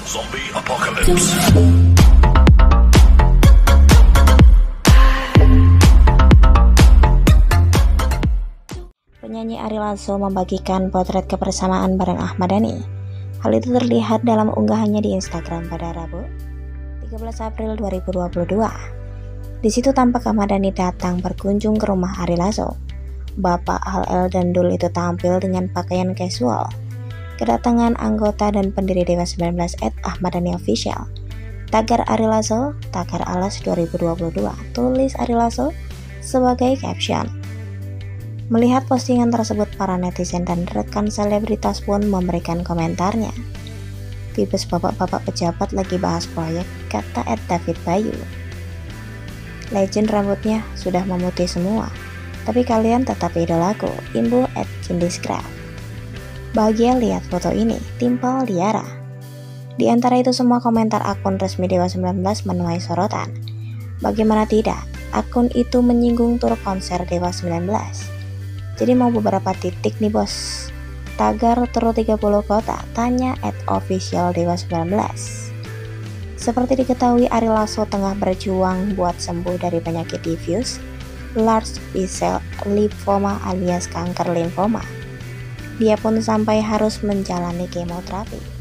Zombie Apocalypse. Penyanyi Ari Lasso membagikan potret kebersamaan bareng Ahmad Dhani. Hal itu terlihat dalam unggahannya di Instagram pada Rabu, 13 April 2022. Di situ tampak Ahmad Dhani datang berkunjung ke rumah Ari Lasso. Bapak Halel dan Dul itu tampil dengan pakaian casual. Kedatangan anggota dan pendiri Dewa 19 @Ahmad Dhani Official. Tagar Ari Lasso, Tagar Alas 2022, tulis Ari Lasso sebagai caption. Melihat postingan tersebut, para netizen dan rekan selebritas pun memberikan komentarnya. Tipis bapak-bapak pejabat lagi bahas proyek, kata David Bayu. Legend rambutnya sudah memutih semua, tapi kalian tetap idolaku, imbu @Cindiscraft. Bahagia lihat foto ini, timpal Liara. Di antara itu semua komentar akun resmi Dewa 19 menuai sorotan. Bagaimana tidak, akun itu menyinggung tur konser Dewa 19. Jadi mau beberapa titik nih bos. Tagar tur 30 kota, tanya @official Dewa 19. Seperti diketahui, Ari Lasso tengah berjuang buat sembuh dari penyakit diffuse large B-cell lymphoma alias kanker limfoma. Dia pun sampai harus menjalani kemoterapi.